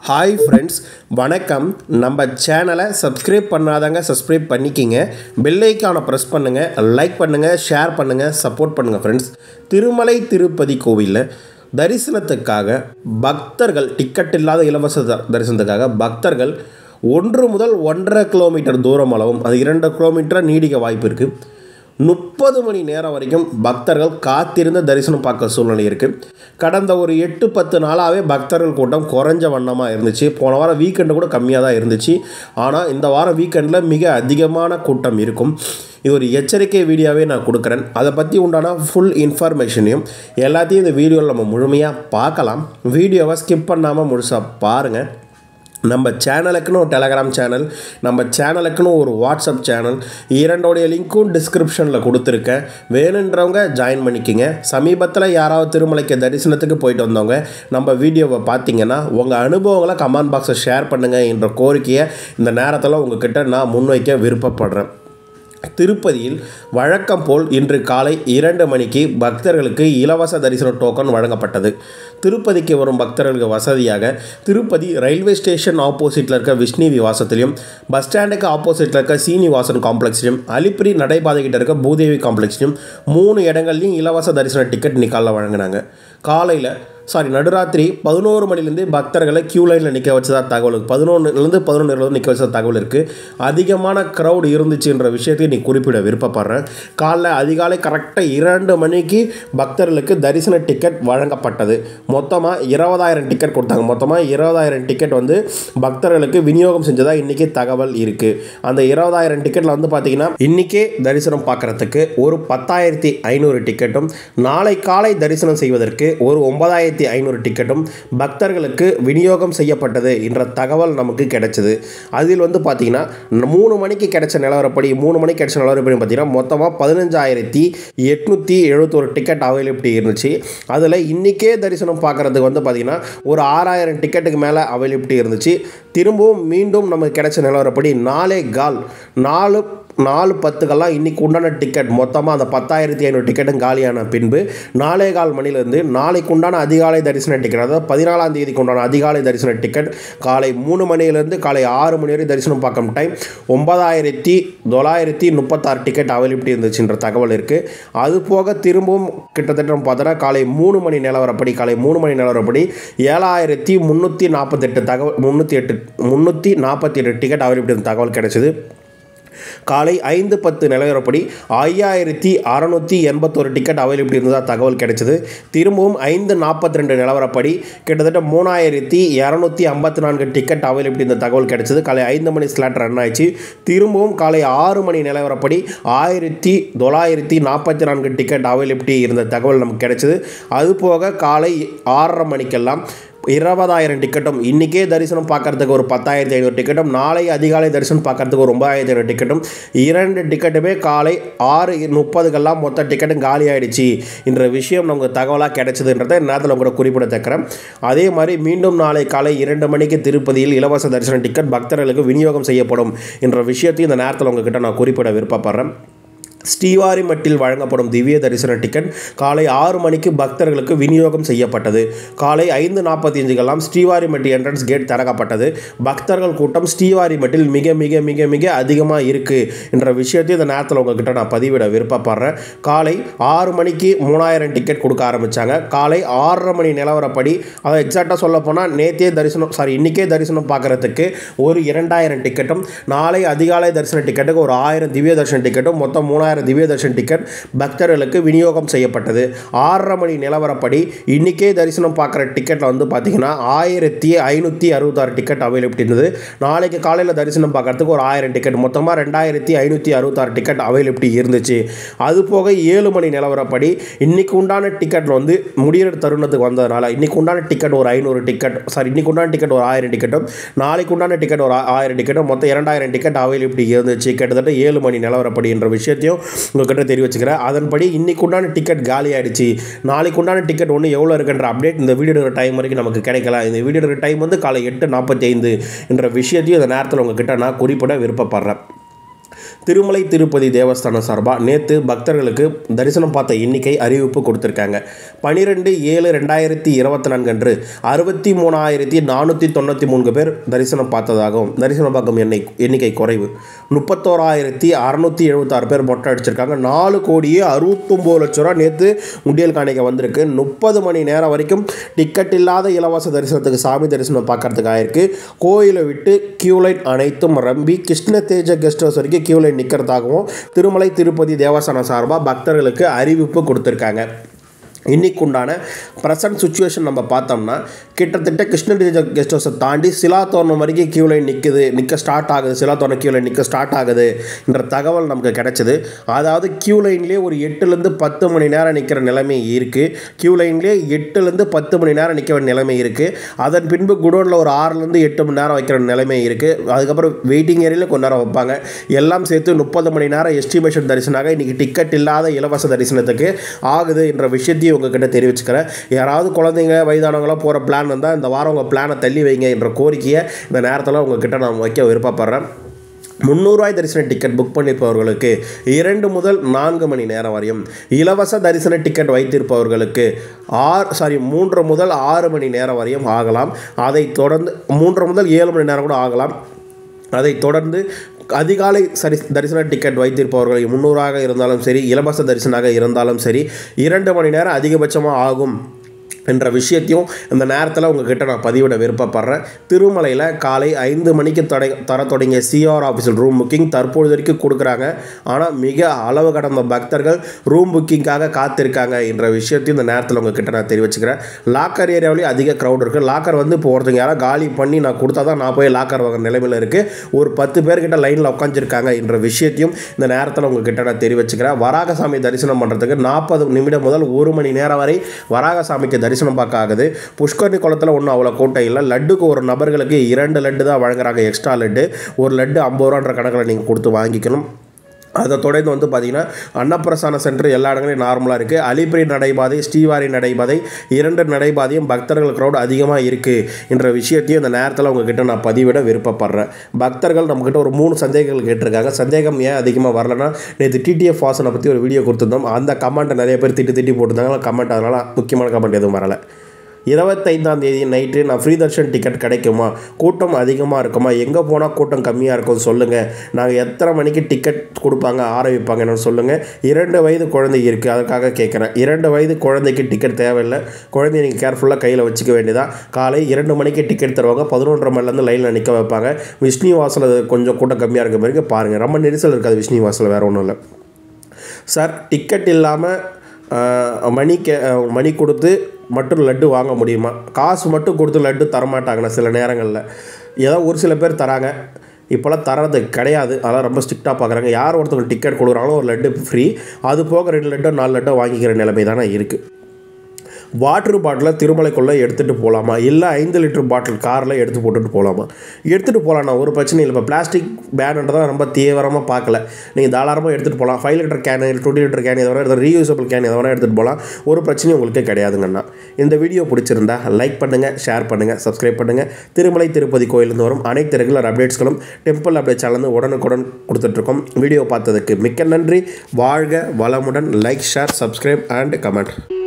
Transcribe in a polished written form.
Hi friends, வணக்கம். நம்ம சேனலை சப்ஸ்கிரைப் பண்ணாதவங்க சப்ஸ்கிரைப் பண்ணிக்கிங்க. பெல் ஐக்கானை ப்ரெஸ் பண்ணுங்கள், லைக் பண்ணுங்கள், ஷேர் பண்ணுங்கள், சப்போர்ட் பண்ணுங்கள். ஃப்ரெண்ட்ஸ், திருமலை திருப்பதி கோவிலில் தரிசனத்துக்காக பக்தர்கள் டிக்கெட் இல்லாத இலவச தரிசனத்துக்காக பக்தர்கள் 1 முதல் 1.5 கிலோமீட்டர் தூரம் அளவும், அது 2 கிலோமீட்டர் நீடிக்க வாய்ப்பு இருக்குது. 30 மணி நேரம் வரைக்கும் பக்தர்கள் காத்திருந்த தரிசனம் பார்க்க சூழ்நிலை இருக்குது. கடந்த ஒரு 8-10 நாளாகவே பக்தர்கள் கூட்டம் குறைஞ்ச வண்ணமாக இருந்துச்சு. போன வாரம் வீக்கெண்டு கூட கம்மியாக தான் இருந்துச்சு. ஆனால் இந்த வாரம் வீக்கெண்டில் மிக அதிகமான கூட்டம் இருக்கும். இது ஒரு எச்சரிக்கை வீடியோவே நான் கொடுக்குறேன். அதை பற்றி உண்டான ஃபுல் இன்ஃபர்மேஷனையும் எல்லாத்தையும் இந்த வீடியோவில் நம்ம முழுமையாக பார்க்கலாம். வீடியோவை ஸ்கிப் பண்ணாமல் முழுசாக பாருங்கள். நம்ம சேனலுக்குன்னு ஒரு டெலகிராம் சேனல், நம்ம சேனலுக்குன்னு ஒரு வாட்ஸ்அப் சேனல், இரண்டோடைய லிங்க்கும் டிஸ்கிரிப்ஷனில் கொடுத்துருக்கேன். வேணுன்றவங்க ஜாயின் பண்ணிக்கிங்க. சமீபத்தில் யாராவது திருமலைக்கு தரிசனத்துக்கு போயிட்டு வந்தவங்க நம்ம வீடியோவை பார்த்தீங்கன்னா உங்கள் அனுபவங்களை கமெண்ட் பாக்ஸை ஷேர் பண்ணுங்கள் என்ற கோரிக்கையை இந்த நேரத்தில் உங்ககிட்ட நான் முன்வைக்க விருப்பப்படுறேன். திருப்பதியில் வழக்கம் போல் இன்று காலை 2 மணிக்கு பக்தர்களுக்கு இலவச தரிசன டோக்கன் வழங்கப்பட்டது. திருப்பதிக்கு வரும் பக்தர்களுக்கு வசதியாக திருப்பதி ரயில்வே ஸ்டேஷன் ஆப்போசிட்டில் இருக்க விஷ்ணு விவாசத்திலையும், பஸ் ஸ்டாண்டுக்கு ஆப்போசிட்டில் இருக்க சீனிவாசன் காம்ப்ளெக்ஸ்லையும், அலிப்பிரி நடைபாதைகிட்ட இருக்க பூதேவி காம்ப்ளெக்ஸ்லையும் 3 இடங்கள்லையும் இலவச தரிசன டிக்கெட் நிக்காலில் வழங்கினாங்க. நடுராத்திரி 11 மணிலேருந்து பக்தர்களை கியூ லைனில் நிற்க வச்சதா தகவல் இருக்குது. 11 நிற்க வச்சதா தகவல் இருக்குது. அதிகமான க்ரௌட் இருந்துச்சுன்ற விஷயத்தை நீ குறிப்பிட விருப்பப்படுறேன். அதிகாலை கரெக்டாக 2 மணிக்கு பக்தர்களுக்கு தரிசன டிக்கெட் வழங்கப்பட்டது. மொத்தமாக 20,000 டிக்கெட் கொடுத்தாங்க. மொத்தமாக 20,000 டிக்கெட் பக்தர்களுக்கு விநியோகம் செஞ்சதாக இன்றைக்கி தகவல் இருக்குது. அந்த 20,000 டிக்கெட்டில் பார்த்தீங்கன்னா இன்றைக்கே தரிசனம் பார்க்குறதுக்கு ஒரு 10,500 டிக்கெட்டும், நாளை காலை தரிசனம் செய்வதற்கு ஒரு 9,500 டிக்கெட்டும் பக்தர்களுக்கு விநியோகம் செய்யப்பட்டது என்ற தகவல் நமக்கு கிடைச்சது. அதில் பார்த்தீங்கன்னா 3 மணிக்கு கிடைச்ச நிலவரப்படி பார்த்தீங்கன்னா மொத்தமாக 15,871 டிக்கெட் அவைலபிலிட்டி இருந்துச்சு. அதில் இன்றைக்கே தரிசனம் பார்க்குறதுக்கு பார்த்தீங்கன்னா ஒரு 6,000 டிக்கெட்டுக்கு மேலே அவைலபிலிட்டி இருந்துச்சு. திரும்பவும் மீண்டும் நமக்கு கிடைச்ச நிலவரப்படி 4:10 இன்றைக்கி உண்டான டிக்கெட் மொத்தமாக அந்த 10,500 டிக்கெட்டும் காலியான பின்பு 4:15 மணிலேருந்து நாளைக்கு உண்டான அதிகாலை தரிசன டிக்கெட், அதாவது 14ஆம் தேதிக்கு உண்டான அதிகாலை தரிசன டிக்கெட் காலை 3 மணிலேருந்து காலை 6 மணி வரை தரிசனம் பார்க்கும் டைம் 9,936 டிக்கெட் அவைலபிலிட்டி இருந்துச்சுன்ற தகவல் இருக்குது. அது போக திரும்பவும் கிட்டத்தட்ட பார்த்தோன்னா காலை 3 மணி நிலவரப்படி 7,348 டிக்கெட் அவைலபிலிட்டி தகவல் கிடைச்சது. காலை 5:10 நிலவரப்படி 5,681 டிக்கெட் அவைலபிலிட்டி இருந்ததாக தகவல் கிடைச்சது. திரும்பவும் 5:42 நிலவரப்படி கிட்டத்தட்ட 3,254 டிக்கெட் அவைலபிலிட்டி இருந்த தகவல் கிடைச்சது. காலை 5 மணி ஸ்லாட் ரன் ஆயிடுச்சு. திரும்பவும் காலை 6 மணி நிலவரப்படி 1,944 டிக்கெட் அவைலபிலிட்டி இருந்த தகவல் நமக்கு கிடைச்சது. அதுபோக காலை 6:30 மணிக்கெல்லாம் 20,000 டிக்கெட்டும், இன்றைக்கே தரிசனம் பார்க்குறதுக்கு ஒரு 10,500 டிக்கெட்டும், நாளை அதிகாலை தரிசனம் பார்க்குறதுக்கு ஒரு 9,500 டிக்கெட்டும், 2 டிக்கெட்டுமே காலை 6:30 மொத்த டிக்கெட்டும் காலி ஆகிடுச்சு என்ற விஷயம் நமக்கு தகவலாக கிடைச்சதுன்றதை நேரத்தில் உங்களோட குறிப்பிடத்தக்கிறேன். அதே மாதிரி மீண்டும் நாளை காலை 2 மணிக்கு திருப்பதியில் இலவச தரிசன டிக்கெட் பக்தர்களுக்கு விநியோகம் செய்யப்படும் என்ற விஷயத்தையும் இந்த நேரத்தில் உங்ககிட்ட நான் குறிப்பிட விருப்பப்படுறேன். ஸ்ரீவாரிமட்டில் வழங்கப்படும் திவ்ய தரிசன டிக்கெட் காலை 6 மணிக்கு பக்தர்களுக்கு விநியோகம் செய்யப்பட்டது. காலை 5:45 ஸ்ரீவாரிமட்டி என்ட்ரன்ஸ் கேட் திறக்கப்பட்டது. பக்தர்கள் கூட்டம் ஸ்ரீவாரிமட்டில் மிக மிக மிக மிக அதிகமாக இருக்குது என்ற விஷயத்தை இந்த நேரத்தில் உங்ககிட்ட நான் பதிவிட விருப்பப்படுறேன். காலை 6 மணிக்கு 3,000 டிக்கெட் கொடுக்க ஆரம்பித்தாங்க. காலை 6:30 மணி நிலவரப்படி, அதை எக்ஸாக்டாக சொல்ல போனால் இன்றைக்கே தரிசனம் பார்க்குறதுக்கு ஒரு 2,000 டிக்கெட்டும், நாளை அதிகாலை தரிசன டிக்கெட்டுக்கு ஒரு 1,000 திவ்ய தரிசன டிக்கெட்டும், மொத்தம் 3,000 திவ்ய தரிசன டிக்கெட் பக்தர்களுக்கு விநியோகம் செய்யப்பட்டது. 6:30 மணி நிலவரப்படி இன்றைக்கே தரிசனம் பார்க்குற டிக்கெட்டில் பார்த்தீங்கன்னா 1,566 டிக்கெட் அவைலபிலிட்டி இருந்தது. நாளைக்கு காலையில் தரிசனம் பார்க்குறதுக்கு ஒரு 1,000 டிக்கெட், மொத்தமாக 2,566 டிக்கெட் அவைலபிலிட்டி இருந்துச்சு. அது போக 7 மணி நிலவரப்படி இன்றைக்கு உண்டான டிக்கெட்டில் முடிகிற தருணத்துக்கு வந்ததுனால இன்றைக்கு உண்டான டிக்கெட் ஒரு 500 டிக்கெட், இன்றைக்கு உண்டான டிக்கெட் ஒரு 1000 டிக்கெட்டும், நாளைக்கு உண்டான டிக்கெட் ஒரு 1000 டிக்கெட்டும், மொத்தம் 2,000 டிக்கெட் அவைலபிலிட்டி இருந்துச்சு. கிட்டத்தட்ட 7 மணி நிலவரப்படி என்ற விஷயத்தையும் உங்கள்கிட்ட தெரிவிச்சுக்கிறேன். அதன்படி இன்னைக்கு உண்டான டிக்கெட் காலி ஆகிடுச்சு. நாளைக்கு உண்டான டிக்கெட் எவ்வளோ இருக்குன்ற அப்டேட் இந்த வீடியோ டைம் வரைக்கும் நமக்கு கிடைக்கலாம். இந்த வீடியோ டைம் காலை 8:45 என்ற விஷயத்தையும் இந்த நேரத்தில் உங்கள்கிட்ட நான் குறிப்பிட விருப்பப்படுறேன். திருமலை திருப்பதி தேவஸ்தானம் சார்பாக நேற்று பக்தர்களுக்கு தரிசனம் பார்த்த எண்ணிக்கை அறிவிப்பு கொடுத்துருக்காங்க. 12/7/2024 அன்று 63,493 பேர் தரிசனம் பார்த்ததாகவும் தரிசனம் பார்க்கும் எண்ணிக்கை குறைவு. 31,676 பேர் மொட்டை அடிச்சிருக்காங்க. 4,69,00,000 நேற்று உண்டியல் காணிக்க வந்திருக்கு. 30 மணி நேரம் வரைக்கும் டிக்கெட் இல்லாத இலவச தரிசனத்துக்கு சாமி தரிசனம் பார்க்கறதுக்கு ஆயிருக்கு. கோயிலை விட்டு கியூ லைன் அனைத்தும் ரம்பி கிருஷ்ண தேஜ கெஸ்ட் ஹவுஸ் வரைக்கும் கியூ லைன் நிற்கிறதாகவும் திருமலை திருப்பதி தேவஸ்தானம் சார்பாக பக்தர்களுக்கு அறிவிப்பு கொடுத்துருக்காங்க. இன்னைக்குண்டான ப்ரெசன்ட் சுச்சுவேஷன் நம்ம பார்த்தோம்னா கிட்டத்தட்ட கிருஷ்ணகிரி கெஸ்ட் ஹவுஸை தாண்டி சிலாத்தோரணம் வரைக்கும் கியூ லைன் நிற்க ஸ்டார்ட் ஆகுது. சிலாத்தோரணம் கியூ லைன் நிற்க ஸ்டார்ட் ஆகுது என்ற தகவல் நமக்கு கிடைச்சிது. அதாவது கியூ லைன்லேயே ஒரு 8லேருந்து 10 மணி நேரம் நிற்கிற நிலைமை இருக்குது. கியூ லைன்லேயே 8லேருந்து 10 மணி நேரம் நிற்க வேண்டிய நிலைமை இருக்குது. அதன் பின்பு குடோனில் ஒரு 6லேருந்து 8 மணி நேரம் வைக்கிற நிலைமை இருக்குது. அதுக்கப்புறம் வெயிட்டிங் ஏரியாவில் கொஞ்ச நேரம் வைப்பாங்க. எல்லாம் சேர்த்து 30 மணி நேரம் எஸ்டிமேஷன் தரிசனாக இன்றைக்கி டிக்கெட் இல்லாத இலவச தரிசனத்துக்கு ஆகுது என்ற விஷயத்தையும் உங்ககிட்ட தெரிவிச்சுக்கிறேன். யாராவது குழந்தைங்க வயதானவங்களாம் போகிற பிளான் வந்தால் இந்த வாரம் உங்கள் பிளானை தள்ளி வைங்க என்ற கோரிக்கையை இந்த நேரத்தில் உங்ககிட்ட நான் வைக்க விருப்பப்படுறேன். 300 தரிசன டிக்கெட் புக் பண்ணியிருப்பவர்களுக்கு 2 முதல் 4 மணி நேரம் வரையும், இலவச தரிசன டிக்கெட் வைத்திருப்பவர்களுக்கு 3 முதல் 6 மணி நேரம் வரையும் ஆகலாம். அதைத் தொடர்ந்து 3 முதல் 7 மணி நேரம் கூட ஆகலாம். அதைத் தொடர்ந்து அதிகாலை தரிசன டிக்கெட் வைத்திருப்பவர்கள் 300 இருந்தாலும் சரி, இலவச தரிசனாக இருந்தாலும் சரி 2 மணி நேரம் அதிகபட்சமாக ஆகும் என்ற விஷயத்தையும் இந்த நேரத்தில் உங்ககிட்ட நான் பதிவிட விருப்பப்படுறேன். திருமலையில் காலை 5 மணிக்கு தர தொடங்கிய சிஆர் ஆஃபீஸில் ரூம் புக்கிங் தற்பொழுது வரைக்கும் கொடுக்குறாங்க. ஆனால் மிக அளவு கடந்த பக்தர்கள் ரூம் புக்கிங்காக காத்திருக்காங்க என்ற விஷயத்தையும் இந்த நேரத்தில் உங்ககிட்ட நான் தெரிவிச்சுக்கிறேன். லாக்கர் ஏரியாவிலேயே அதிக க்ரௌட் இருக்குது. லாக்கர் இப்போ ஒருத்தங்க யாராவது காலி பண்ணி நான் கொடுத்தா தான் நான் போய் லாக்கர் வாங்குற நிலைமையில் இருக்குது. ஒரு 10 பேர்கிட்ட லைனில் உட்காந்துருக்காங்க என்ற விஷயத்தையும் இந்த நேரத்தில் உங்ககிட்ட நான் தெரிவிச்சுக்கிறேன். வராகசாமி தரிசனம் பண்ணுறதுக்கு 40 நிமிடம் முதல் 1 மணி நேரம் வரை வராகசாமிக்கு தரிசனம் பார்க்க ஆகுது. புஷ்கரணி குளத்தில் ஒன்றும் அவ்வளோ கூட்டம் இல்லை. லட்டுக்கு ஒரு நபர்களுக்கு 2 லட்டு தான் வழங்குறாங்க. எக்ஸ்ட்ரா லட்டு ஒரு லட்டு 50 ரூபான்ற கணக்கில் நீங்கள் கொடுத்து வாங்கிக்கணும். அதை தொடர்ந்து பார்த்திங்கன்னா அன்னப்பிரசான சென்டர் எல்லா இடங்களையும் நார்மலாக இருக்குது. அலிபிரி நடைபாதை, ஸ்ரீவாரி நடைபாதை 2 நடைபாதையும் பக்தர்கள் க்ரௌட் அதிகமாக இருக்குது என்ற விஷயத்தையும் இந்த நேரத்தில் உங்ககிட்ட நான் பதிவிட விருப்பப்படுறேன். பக்தர்கள் நம்மக்கிட்ட ஒரு 3 சந்தேகங்கள் கேட்டிருக்காங்க. சந்தேகம் ஏன் அதிகமாக வரலன்னா, நேற்று டிடிஎஃப் வாசனை பற்றி ஒரு வீடியோ கொடுத்துருந்தோம். அந்த கமெண்ட்டை நிறைய பேர் திட்டி போட்டிருந்தாங்க கமெண்ட். அதனால் முக்கியமான கமெண்ட் எதுவும் வரலை. 25ஆம் தேதி நைட்டு நான் ஃப்ரீ தர்ஷன் டிக்கெட் கிடைக்குமா? கூட்டம் அதிகமாக இருக்குமா? எங்கே போனால் கூட்டம் கம்மியாக இருக்கும்னு சொல்லுங்கள். நாங்கள் எத்தனை மணிக்கு டிக்கெட் கொடுப்பாங்க ஆரம்பிப்பாங்கன்னு சொல்லுங்கள். 2 வயது குழந்தை இருக்குது, அதுக்காக கேட்குறேன். 2 வயது குழந்தைக்கு டிக்கெட் தேவையில்லை. குழந்தைய நீங்கள் கேர்ஃபுல்லாக கையில் வச்சுக்க வேண்டியதான். காலை 2 மணிக்கு டிக்கெட் தருவாங்க. 11:30 மணிலேருந்து லைனில் நிற்க வைப்பாங்க. விஷ்ணு வாசல் கொஞ்சம் கூட்டம் கம்மியாக இருக்க மாதிரி பாருங்கள். ரொம்ப நெரிசல் இருக்காது விஷ்ணு வாசல், வேறு ஒன்றும் இல்லை சார். டிக்கெட் இல்லாமல் மணி கொடுத்து மட்டும் லட்டு வாங்க முடியுமா? காசு மட்டும் கொடுத்து லட்டு தரமாட்டாங்கண்ணா சில நேரங்களில். ஏதோ ஒரு சில பேர் தராங்க, இப்போலாம் தரது கிடையாது. அதெல்லாம் ரொம்ப ஸ்ட்ரிக்டாக பார்க்குறாங்க. யார் ஒருத்தவங்க டிக்கெட் கொடுக்குறாங்களோ ஒரு லட்டு ஃப்ரீ. அது போக 2 லட்டோ 4 லட்டோ வாங்கிக்கிற நிலைமை தானே இருக்குது. வாட்ரு பாட்டிலை திருமலைக்குள்ளே எடுத்துகிட்டு போகலாமா? இல்லை 5 லிட்டர் பாட்டில் காரில் எடுத்து போட்டுட்டு போகலாமா? எடுத்துகிட்டு போகலாண்ணா, ஒரு பிரச்சனை இல்லை. இப்போ பிளாஸ்டிக் பேனுன்றதான் ரொம்ப தீவிரமாக பார்க்கல. நீங்கள் தாராளமாக எடுத்துகிட்டு போகலாம். 5 லிட்டர் கேனு, 20 லிட்டர் கேன், எதை வேணால் ரீயூசபிள் கேன் எதை வேணால் எடுத்துகிட்டு போகலாம். ஒரு பிரச்சனையும் உங்களுக்கு கிடையாதுங்கண்ணா. இந்த வீடியோ பிடிச்சிருந்தா லைக் பண்ணுங்கள், ஷேர் பண்ணுங்கள், சப்ஸ்கிரைப் பண்ணுங்கள். திருமலை திருப்பதி கோயிலிருந்து வரும் அனைத்து ரெகுலர் அப்டேட்ஸ்களும் டெம்பிள் அப்டேட் சேனல் உடனுக்குடன் கொடுத்துட்ருக்கோம். வீடியோ பார்த்ததுக்கு மிக்க நன்றி. வாழ்க வளமுடன். Like, share, subscribe and comment.